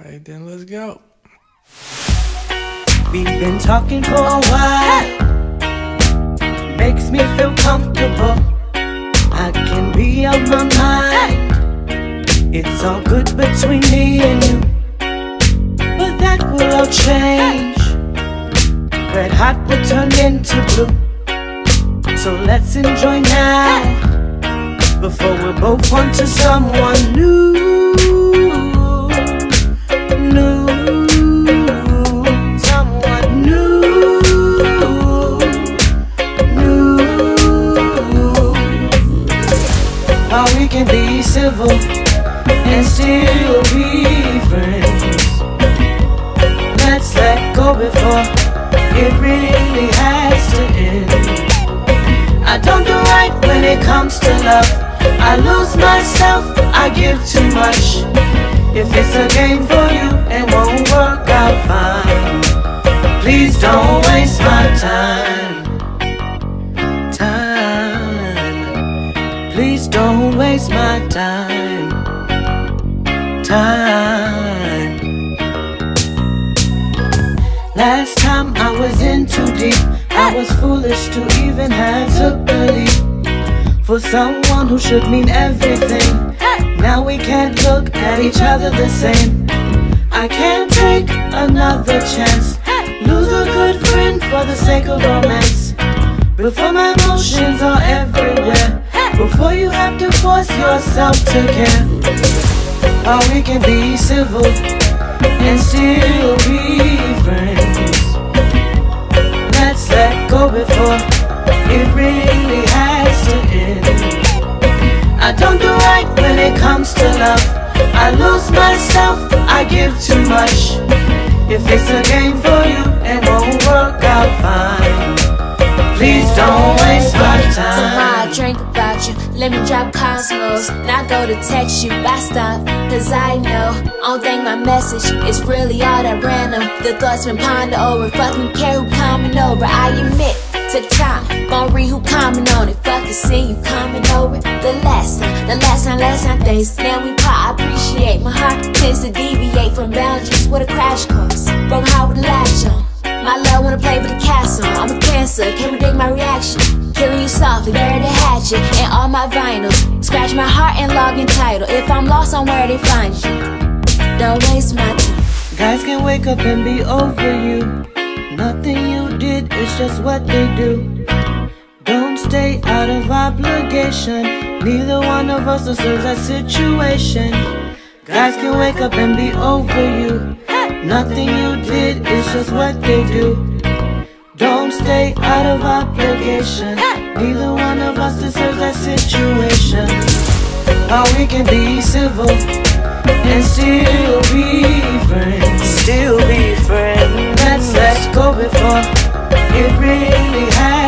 Alright then, let's go. We've been talking for a while. Makes me feel comfortable. I can be on my mind. It's all good between me and you, but that will all change. Red hot will turn into blue. So let's enjoy now, before we both want to someone new. How we can be civil and still be friends. Let's let go before it really has to end. I don't do right when it comes to love. I lose myself, I give too much. If it's a game for you, it won't work out fine. Please don't waste my time. Please don't waste my time. Last time I was in too deep. I was foolish to even have took the leap for someone who should mean everything. Now we can't look at each other the same. I can't take another chance, lose a good friend for the sake of romance. Before my emotions are everywhere, before you have to force yourself to care. How we can be civil and still be friends. Let's let go before it really has to end. I don't do right when it comes to love. I lose myself, I give too much. If it's a game for you, it won't work out fine. Please don't waste my time. Tomorrow I drink about you, let me drop cosmos. Now go to text you, I stop, cause I know I don't think my message is really all that random. The thoughts been pondered over, fuck me care who coming over. I admit, took time, gon' read who comment on it. Fuck to see you coming over. The last time things, then we pop. I appreciate, my heart tends to deviate from boundaries with a crash course. Broke heart with a latch on. My love wanna play with the castle. I'm a cancer, can't predict my reaction. Killing you softly, bury the hatchet and all my vinyls. Scratch my heart and log in title. If I'm lost somewhere, they find you. Don't waste my time. Guys can wake up and be over you. Nothing you did is just what they do. Don't stay out of obligation. Neither one of us deserves that situation. Guys can wake up and be over you. Nothing you did is just what they do. Don't stay out of obligation. Neither one of us deserves that situation. How we can be civil and still be friends. Let's let go before it really happens.